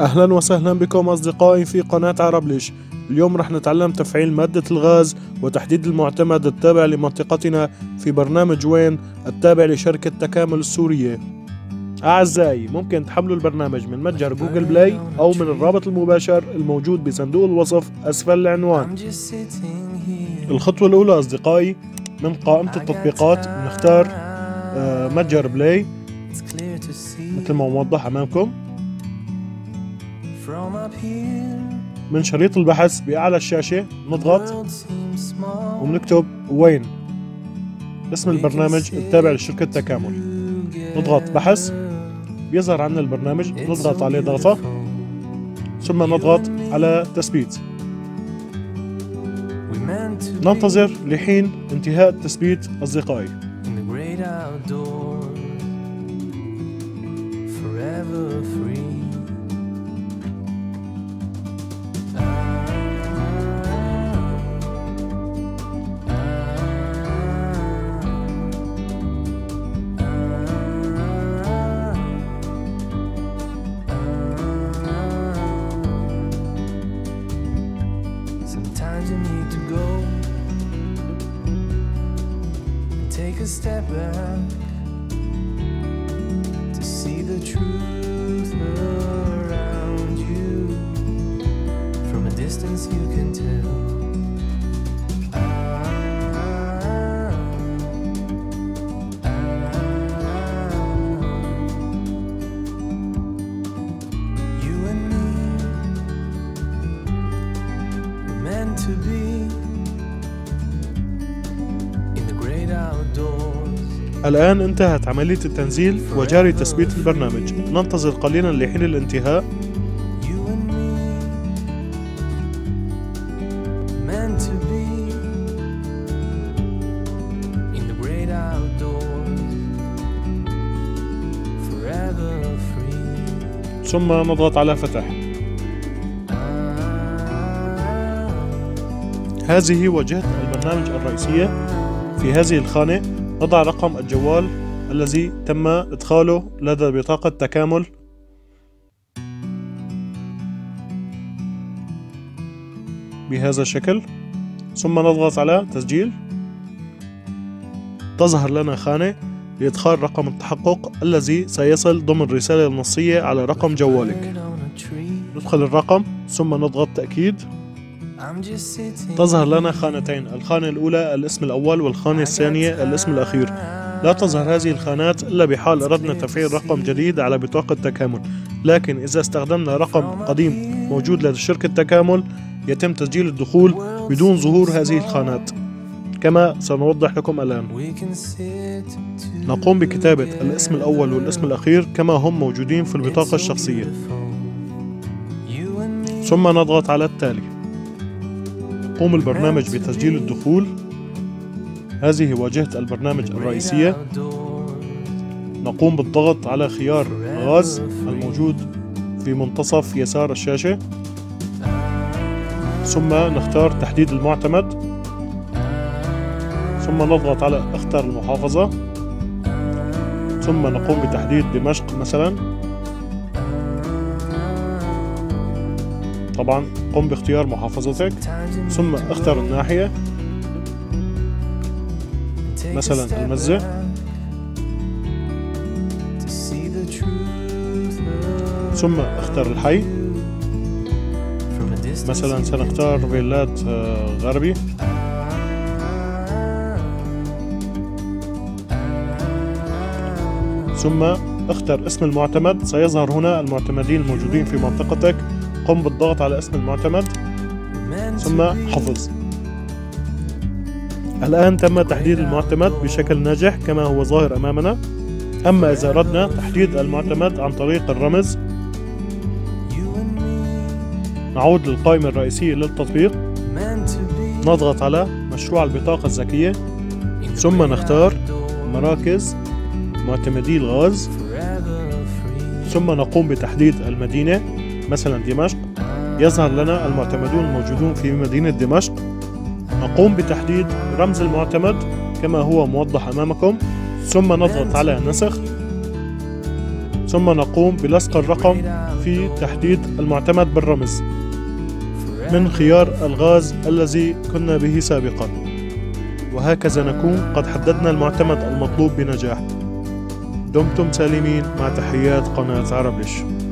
أهلا وسهلا بكم أصدقائي في قناة عربليش. اليوم رح نتعلم تفعيل مادة الغاز وتحديد المعتمد التابع لمنطقتنا في برنامج وين التابع لشركة تكامل السورية. أعزائي، ممكن تحملوا البرنامج من متجر جوجل بلاي أو من الرابط المباشر الموجود بصندوق الوصف أسفل العنوان. الخطوة الأولى أصدقائي، من قائمة التطبيقات نختار متجر بلاي مثل ما موضح أمامكم. من شريط البحث بأعلى الشاشة نضغط ونكتب وين، اسم البرنامج التابع لشركة تكامل. نضغط بحث، بيظهر عنا البرنامج، نضغط عليه ضغطة ثم نضغط على تثبيت. ننتظر لحين انتهاء التثبيت أصدقائي. Sometimes you need to go and take a step back to see the truth around you. From a distance you can tell. You and me meant to be in the great outdoors. الآن انتهت عملية التنزيل وجاري تثبيت البرنامج. ننتظر قليلا لحين الانتهاء. You and me meant to be in the great outdoors, forever free. ثم نضغط على فتح. هذه واجهة البرنامج الرئيسية. في هذه الخانة نضع رقم الجوال الذي تم إدخاله لدى بطاقة تكامل. بهذا الشكل، ثم نضغط على تسجيل. تظهر لنا خانة لإدخال رقم التحقق الذي سيصل ضمن الرسالة النصية على رقم جوالك. ندخل الرقم ثم نضغط تأكيد. تظهر لنا خانتين، الخانة الأولى الاسم الأول والخانة الثانية الاسم الأخير. لا تظهر هذه الخانات إلا بحال أردنا تفعيل رقم جديد على بطاقة تكامل، لكن إذا استخدمنا رقم قديم موجود لدى شركة تكامل يتم تسجيل الدخول بدون ظهور هذه الخانات كما سنوضح لكم الآن. نقوم بكتابة الاسم الأول والاسم الأخير كما هم موجودين في البطاقة الشخصية، ثم نضغط على التالي. يقوم البرنامج بتسجيل الدخول. هذه واجهة البرنامج الرئيسية. نقوم بالضغط على خيار غاز الموجود في منتصف يسار الشاشة، ثم نختار تحديد المعتمد، ثم نضغط على اختر المحافظة، ثم نقوم بتحديد دمشق مثلا. طبعا قم باختيار محافظتك، ثم اختر الناحية مثلا المزة، ثم اختر الحي مثلا سنختار فيلات غربي، ثم اختر اسم المعتمد. سيظهر هنا المعتمدين الموجودين في منطقتك. قم بالضغط على اسم المعتمد ثم حفظ. الآن تم تحديد المعتمد بشكل ناجح كما هو ظاهر أمامنا. أما إذا أردنا تحديد المعتمد عن طريق الرمز، نعود للقائمة الرئيسية للتطبيق، نضغط على مشروع البطاقة الذكية، ثم نختار مراكز معتمدي الغاز، ثم نقوم بتحديد المدينة مثلا دمشق. يظهر لنا المعتمدون الموجودون في مدينة دمشق. نقوم بتحديد رمز المعتمد كما هو موضح أمامكم، ثم نضغط على نسخ، ثم نقوم بلصق الرقم في تحديد المعتمد بالرمز من خيار الغاز الذي كنا به سابقا. وهكذا نكون قد حددنا المعتمد المطلوب بنجاح. دمتم سالمين، مع تحيات قناة عربلش.